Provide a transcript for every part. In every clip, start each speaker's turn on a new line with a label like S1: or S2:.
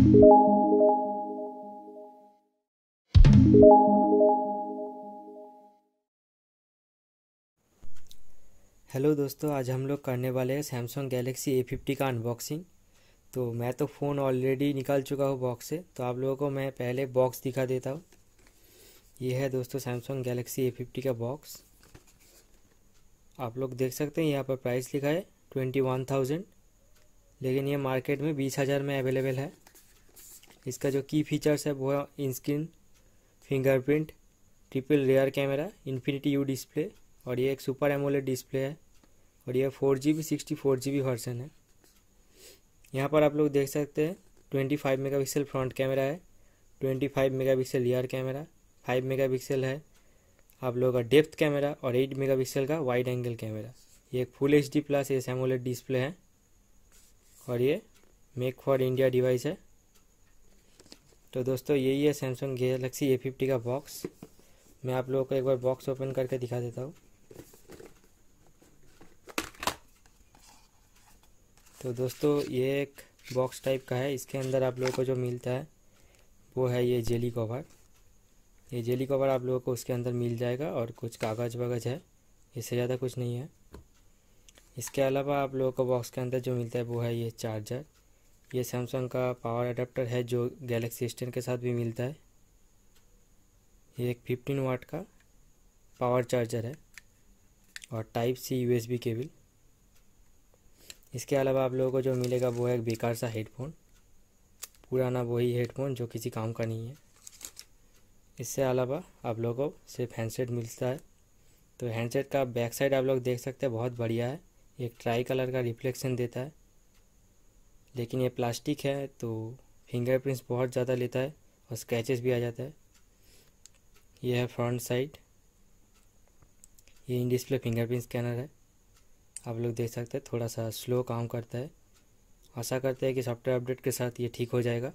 S1: Hello दोस्तों, आज हम लोग करने वाले हैं सैमसंग गैलेक्सी A50 का अनबॉक्सिंग। तो मैं तो फ़ोन ऑलरेडी निकाल चुका हूँ बॉक्स से, तो आप लोगों को मैं पहले बॉक्स दिखा देता हूँ। ये है दोस्तों सैमसंग गैलेक्सी A50 का बॉक्स। आप लोग देख सकते हैं यहाँ पर प्राइस लिखा है 21,000, लेकिन ये मार्केट में 20,000 में अवेलेबल है। इसका जो की फीचर्स है वो है in screen fingerprint, triple rear camera, infinity U display, और ये एक सुपर एमोलेड डिस्प्ले है, और ये 4GB 64GB वर्जन है। यहाँ पर आप लोग देख सकते हैं 25 मेगापिक्सल फ्रंट कैमरा है, 25 मेगापिक्सल रियर कैमरा, 5 मेगापिक्सल है आप लोगों का डेप्थ कैमरा, और 8 मेगापिक्सल का वाइड एंगल कैमरा। ये एक full HD plus S AMOLED display है, और ये मेक फॉर इंडिया डिवाइस है। तो दोस्तों यही है सैमसंग गैलेक्सी A50 का बॉक्स। मैं आप लोगों को एक बार बॉक्स ओपन करके दिखा देता हूँ। तो दोस्तों ये एक बॉक्स टाइप का है। इसके अंदर आप लोगों को जो मिलता है वो है ये जेली कवर। ये जेली कवर आप लोगों को उसके अंदर मिल जाएगा, और कुछ कागज़ वगज़ है, इससे ज़्यादा कुछ नहीं है। इसके अलावा आप लोगों को बॉक्स के अंदर जो मिलता है वो है ये चार्जर। ये सैमसंग का पावर अडेप्टर है जो गैलेक्सी S10 के साथ भी मिलता है। ये एक 15 वाट का पावर चार्जर है, और Type-C USB केबल। इसके अलावा आप लोगों को जो मिलेगा वो है एक बेकार सा हेडफोन, पुराना वही हेडफोन जो किसी काम का नहीं है। इससे अलावा आप लोगों को सिर्फ हैंडसेट मिलता है। तो हैंडसेट का बैक साइड आप लोग देख सकते हैं, बहुत बढ़िया है। एक ट्राई कलर का रिफ्लेक्शन देता है, लेकिन ये प्लास्टिक है तो फिंगरप्रिंट्स बहुत ज़्यादा लेता है, और स्क्रैचेस भी आ जाता है। ये है फ्रंट साइड, ये इन डिस्प्ले फिंगरप्रिंट स्कैनर है। आप लोग देख सकते हैं थोड़ा सा स्लो काम करता है। आशा करते हैं कि सॉफ्टवेयर अपडेट के साथ ये ठीक हो जाएगा।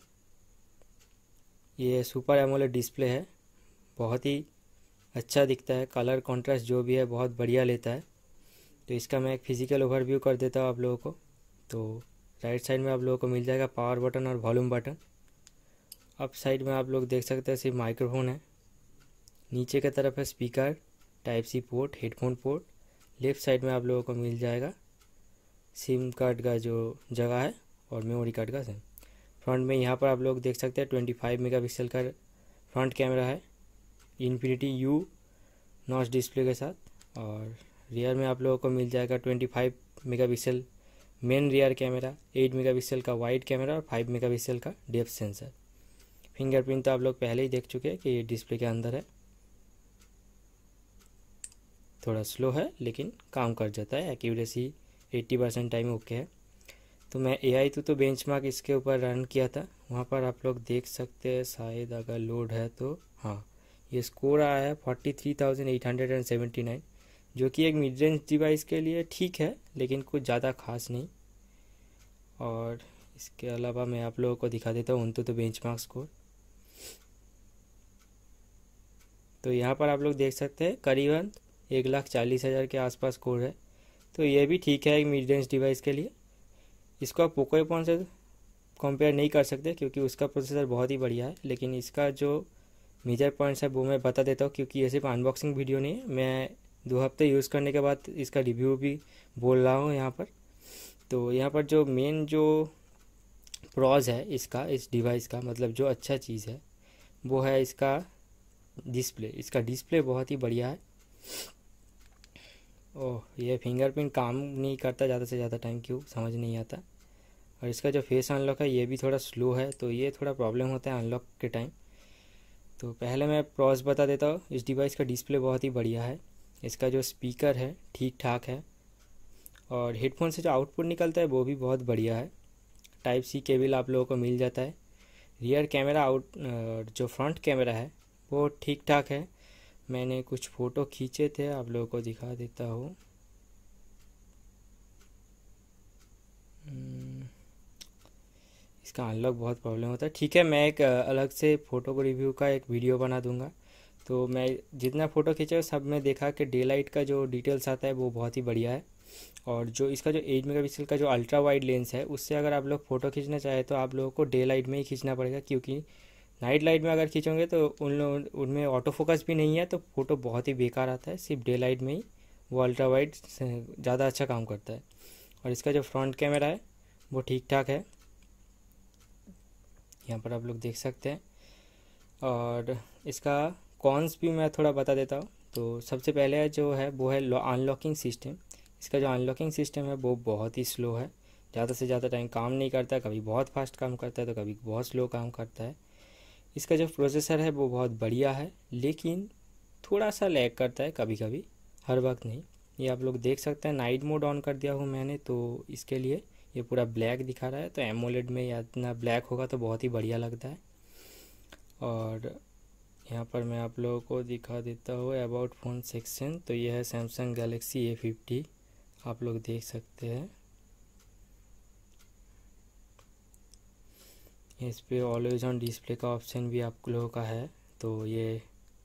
S1: ये सुपर एमोलेड डिस्प्ले है, बहुत ही अच्छा दिखता है। कलर कॉन्ट्रास्ट जो भी है बहुत बढ़िया लेता है। तो इसका मैं एक फिजिकल ओवरव्यू कर देता हूँ आप लोगों को। तो राइट साइड में आप लोगों को मिल जाएगा पावर बटन और वॉल्यूम बटन। अप साइड में आप लोग देख सकते हैं सिर्फ माइक्रोफोन है। नीचे की तरफ है speaker, Type-C port, headphone port. Left side में आप लोगों को मिल जाएगा सिम कार्ड का जो जगह है, और मेमोरी कार्ड का सिम। फ्रंट में यहाँ पर आप लोग देख सकते हैं 25 मेगापिक्सल का फ्रंट कैमरा है, इन्फिनिटी यू नॉच डिस्प्ले के साथ। और रियर में आप लोगों को मिल जाएगा 25 megapixel main rear camera, 8 megapixel का वाइड कैमरा, और 5 मेगापिक्सल का डेप्थ सेंसर। फिंगरप्रिंट तो आप लोग पहले ही देख चुके हैं कि ये डिस्प्ले के अंदर है। थोड़ा स्लो है लेकिन काम कर जाता है। एक्यूरेसी 80% टाइम ओके है। तो मैं AI तो बेंचमार्क इसके ऊपर रन किया था, वहाँ पर आप लोग देख सकते हैं, शायद अगर लोड है तो हाँ, ये स्कोर आया है 43,879, जो कि एक मिड रेंज डिवाइस के लिए ठीक है, लेकिन कुछ ज़्यादा खास नहीं। और इसके अलावा मैं आप लोगों को दिखा देता हूँ तो बेंचमार्क स्कोर। तो यहाँ पर आप लोग देख सकते हैं करीबन 1,40,000 के आसपास स्कोर है। तो ये भी ठीक है एक मिड रेंज डिवाइस के लिए। इसको आप पोको F1 से कंपेयर नहीं कर सकते क्योंकि उसका प्रोसेसर बहुत ही बढ़िया है, लेकिन इसका जो मेजर पॉइंट्स है वो मैं बता देता हूँ, क्योंकि ये सिर्फ अनबॉक्सिंग वीडियो नहीं है। मैं 2 हफ्ते यूज़ करने के बाद इसका रिव्यू भी बोल रहा हूँ यहाँ पर। तो यहाँ पर जो मेन जो प्रॉज है इसका, इस डिवाइस का मतलब जो अच्छा चीज़ है वो है इसका डिस्प्ले। इसका डिस्प्ले बहुत ही बढ़िया है। ओह, ये फिंगरप्रिंट काम नहीं करता ज़्यादा से ज़्यादा टाइम, क्यों समझ नहीं आता। और इसका जो फेस अनलॉक है ये भी थोड़ा स्लो है, तो ये थोड़ा प्रॉब्लम होता है अनलॉक के टाइम। तो पहले मैं प्रॉस बता देता हूँ। इस डिवाइस का डिस्प्ले बहुत ही बढ़िया है। इसका जो स्पीकर है ठीक ठाक है, और हेडफोन से जो आउटपुट निकलता है वो भी बहुत बढ़िया है। Type-C केबल आप लोगों को मिल जाता है। रियर कैमरा जो फ्रंट कैमरा है वो ठीक ठाक है। मैंने कुछ फ़ोटो खींचे थे, आप लोगों को दिखा देता हूँ। इसका अनलॉक बहुत प्रॉब्लम होता है। ठीक है, मैं एक अलग से फ़ोटो को रिव्यू का एक वीडियो बना दूंगा। तो मैं जितना फ़ोटो खींचा सब में देखा कि डे लाइट का जो डिटेल्स आता है वो बहुत ही बढ़िया है। और जो इसका जो 8 मेगापिक्सल का जो अल्ट्रा वाइड लेंस है, उससे अगर आप लोग फ़ोटो खींचना चाहें तो आप लोगों को डे लाइट में ही खींचना पड़ेगा, क्योंकि नाइट लाइट में अगर खींचोगे तो उनमें ऑटो फोकस भी नहीं है, तो फ़ोटो बहुत ही बेकार आता है। सिर्फ डे लाइट में ही वो अल्ट्रा वाइड ज़्यादा अच्छा काम करता है। और इसका जो फ्रंट कैमरा है वो ठीक ठाक है, यहाँ पर आप लोग देख सकते हैं। और इसका कॉन्स भी मैं थोड़ा बता देता हूँ। तो सबसे पहले जो है वो है अनलॉकिंग सिस्टम। इसका जो अनलॉकिंग सिस्टम है वो बहुत ही स्लो है, ज़्यादा से ज़्यादा टाइम काम नहीं करता है, कभी बहुत फास्ट काम करता है तो कभी बहुत स्लो काम करता है। इसका जो प्रोसेसर है वो बहुत बढ़िया है, लेकिन थोड़ा सा लैग करता है कभी कभी, हर वक्त नहीं। ये आप लोग देख सकते हैं, नाइट मोड ऑन कर दिया हूँ मैंने, तो इसके लिए ये पूरा ब्लैक दिखा रहा है। तो एमोलेड में या इतना ब्लैक होगा तो बहुत ही बढ़िया लगता है। और यहाँ पर मैं आप लोगों को दिखा देता हूँ अबाउट फ़ोन सेक्शन। तो ये है सैमसंग गैलेक्सी A50, आप लोग देख सकते हैं। इस पे ऑलवेज ऑन डिस्प्ले का ऑप्शन भी आप लोगों का है। तो ये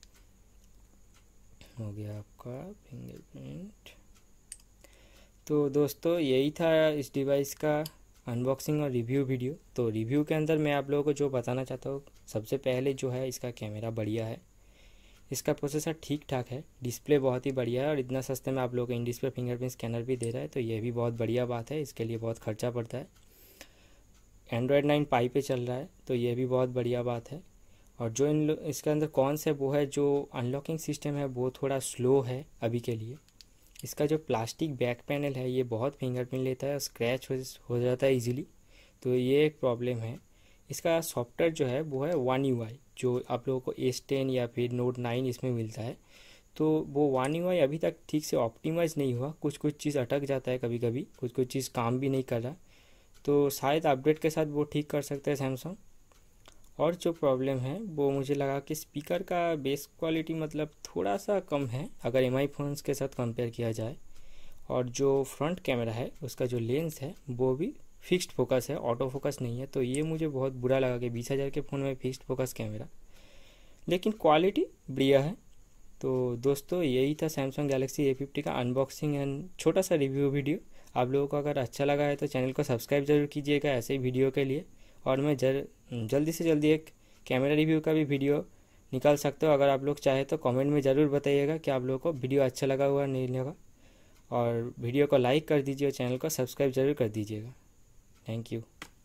S1: हो गया आपका फिंगरप्रिंट। तो दोस्तों यही था इस डिवाइस का अनबॉक्सिंग और रिव्यू वीडियो। तो रिव्यू के अंदर मैं आप लोगों को जो बताना चाहता हूँ, सबसे पहले जो है इसका कैमरा बढ़िया है, इसका प्रोसेसर ठीक ठाक है, डिस्प्ले बहुत ही बढ़िया है, और इतना सस्ते में आप लोगों को इन डिस्प्ले फिंगरप्रिंट स्कैनर भी दे रहा है, तो ये भी बहुत बढ़िया बात है। इसके लिए बहुत खर्चा पड़ता है। एंड्रॉयड 9 पाई पे चल रहा है, तो ये भी बहुत बढ़िया बात है। और जो इसके अंदर कौन से वो है, जो अनलॉकिंग सिस्टम है वो थोड़ा स्लो है अभी के लिए। इसका जो प्लास्टिक बैक पैनल है ये बहुत फिंगरप्रिंट लेता है और स्क्रैच हो जाता है इजीली, तो ये एक प्रॉब्लम है। इसका सॉफ्टवेयर जो है वो है One UI, जो आप लोगों को S10 या फिर Note 9 इसमें मिलता है। तो वो One UI अभी तक ठीक से ऑप्टिमाइज़ नहीं हुआ, कुछ कुछ चीज़ अटक जाता है कभी कभी, कुछ कुछ चीज़ काम भी नहीं कर रहा। तो शायद अपडेट के साथ वो ठीक कर सकते हैं सैमसंग। और जो प्रॉब्लम है वो मुझे लगा कि स्पीकर का बेस क्वालिटी मतलब थोड़ा सा कम है अगर MI फ़ोन्स के साथ कंपेयर किया जाए। और जो फ्रंट कैमरा है उसका जो लेंस है वो भी फिक्स्ड फोकस है, ऑटो फोकस नहीं है। तो ये मुझे बहुत बुरा लगा कि 20,000 के फ़ोन में फिक्स्ड फोकस कैमरा, लेकिन क्वालिटी बढ़िया है। तो दोस्तों यही था सैमसंग गैलेक्सी A50 का अनबॉक्सिंग एंड छोटा सा रिव्यू वीडियो। आप लोगों को अगर अच्छा लगा है तो चैनल को सब्सक्राइब ज़रूर कीजिएगा ऐसे ही वीडियो के लिए। और मैं जल्दी से जल्दी एक कैमरा रिव्यू का भी वीडियो निकाल सकते हो, अगर आप लोग चाहे तो कमेंट में ज़रूर बताइएगा कि आप लोगों को वीडियो अच्छा लगा हुआ नहीं लगा। और वीडियो को लाइक कर दीजिए और चैनल को सब्सक्राइब ज़रूर कर दीजिएगा। Thank you.